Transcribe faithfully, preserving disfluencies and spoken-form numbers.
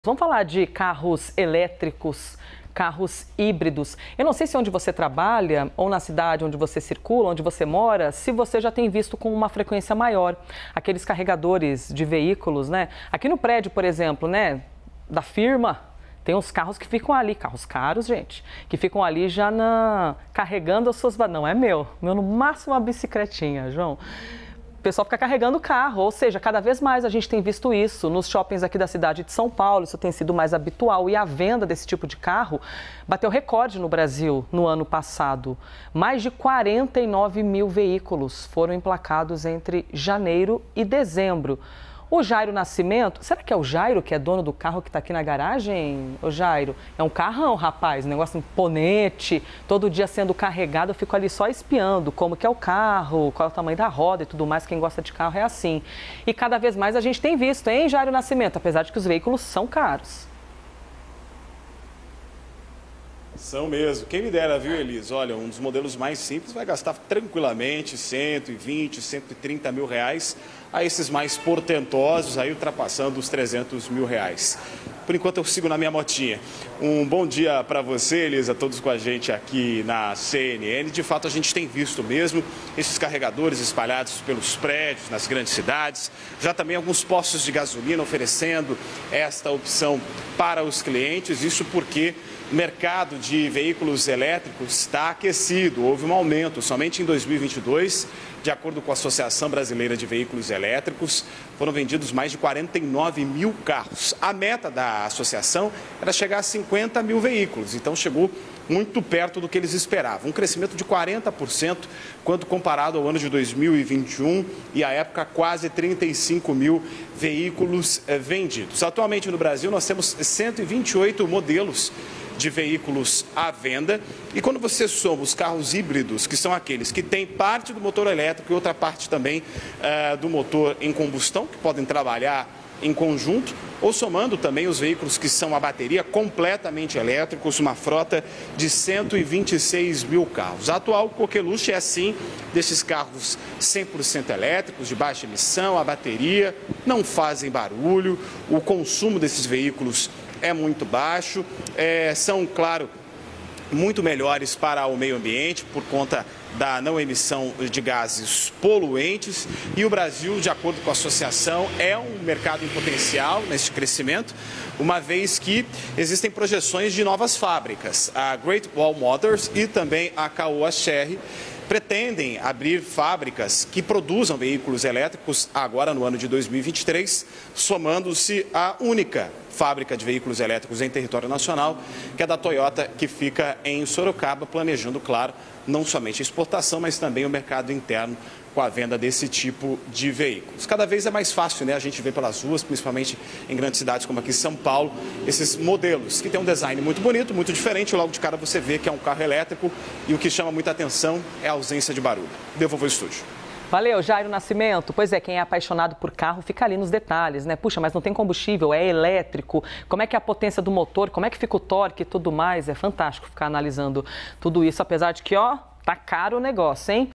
Vamos falar de carros elétricos, carros híbridos. Eu não sei se onde você trabalha ou na cidade onde você circula, onde você mora, se você já tem visto com uma frequência maior aqueles carregadores de veículos, né? Aqui no prédio, por exemplo, né, da firma, tem uns carros que ficam ali, carros caros, gente, que ficam ali já na... carregando as suas... Não é meu, meu no máximo uma bicicletinha, João. O pessoal fica carregando o carro, ou seja, cada vez mais a gente tem visto isso nos shoppings aqui da cidade de São Paulo, isso tem sido mais habitual e a venda desse tipo de carro bateu recorde no Brasil no ano passado. Mais de quarenta e nove mil veículos foram emplacados entre janeiro e dezembro. O Jairo Nascimento, será que é o Jairo que é dono do carro que está aqui na garagem? O Jairo, é um carrão, rapaz, um negócio imponente, todo dia sendo carregado, eu fico ali só espiando como que é o carro, qual é o tamanho da roda e tudo mais, quem gosta de carro é assim. E cada vez mais a gente tem visto, hein, Jairo Nascimento, apesar de que os veículos são caros. São mesmo. Quem me dera, viu, Elis? Olha, um dos modelos mais simples vai gastar tranquilamente cento e vinte, cento e trinta mil reais, a esses mais portentosos, aí ultrapassando os trezentos mil reais. Por enquanto eu sigo na minha motinha. Um bom dia para você, Elis, a todos com a gente aqui na C N N. De fato, a gente tem visto mesmo esses carregadores espalhados pelos prédios, nas grandes cidades. Já também alguns postos de gasolina oferecendo esta opção para os clientes. Isso porque o mercado de veículos elétricos está aquecido. Houve um aumento somente em dois mil e vinte e dois. De acordo com a Associação Brasileira de Veículos Elétricos, foram vendidos mais de quarenta e nove mil carros. A meta da associação era chegar a cinquenta mil veículos, então chegou muito perto do que eles esperavam. Um crescimento de quarenta por cento quando comparado ao ano de dois mil e vinte e um e, à época, quase trinta e cinco mil veículos vendidos. Atualmente no Brasil nós temos cento e vinte e oito modelos de veículos à venda, e quando você soma os carros híbridos, que são aqueles que têm parte do motor elétrico e outra parte também uh, do motor em combustão, que podem trabalhar em conjunto, ou somando também os veículos que são a bateria completamente elétricos, uma frota de cento e vinte e seis mil carros. A atual coqueluche é sim desses carros cem por cento elétricos, de baixa emissão, a bateria, não fazem barulho, o consumo desses veículos é muito baixo, é, são, claro, muito melhores para o meio ambiente por conta da não emissão de gases poluentes, e o Brasil, de acordo com a associação, é um mercado em potencial neste crescimento, uma vez que existem projeções de novas fábricas. A Great Wall Motors e também a Caoa Chery pretendem abrir fábricas que produzam veículos elétricos agora no ano de dois mil e vinte e três, somando-se à única fábrica de veículos elétricos em território nacional, que é da Toyota, que fica em Sorocaba, planejando, claro, não somente a exportação, mas também o mercado interno com a venda desse tipo de veículos. Cada vez é mais fácil, né? A gente vê pelas ruas, principalmente em grandes cidades como aqui em São Paulo, esses modelos que têm um design muito bonito, muito diferente. Logo de cara você vê que é um carro elétrico, e o que chama muita atenção é a ausência de barulho. Devolvo ao estúdio. Valeu, Jairo Nascimento. Pois é, quem é apaixonado por carro fica ali nos detalhes, né? Puxa, mas não tem combustível, é elétrico. Como é que é a potência do motor, como é que fica o torque e tudo mais. É fantástico ficar analisando tudo isso, apesar de que, ó, tá caro o negócio, hein?